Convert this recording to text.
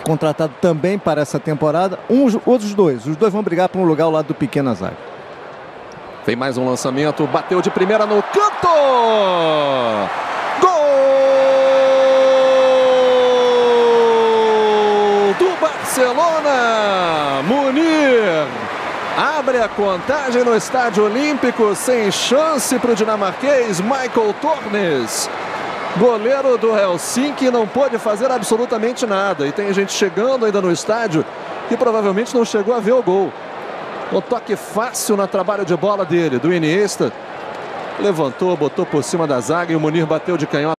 contratado também para essa temporada. Os dois vão brigar por um lugar ao lado do Piquet na zaga. Tem mais um lançamento, bateu de primeira no canto! Gol do Barcelona! Munir abre a contagem no Estádio Olímpico, sem chance para o dinamarquês Michael Tornes. Goleiro do Helsinki não pôde fazer absolutamente nada. E tem gente chegando ainda no estádio que provavelmente não chegou a ver o gol. O toque fácil no trabalho de bola dele, do Iniesta. Levantou, botou por cima da zaga e o Munir bateu de canhota.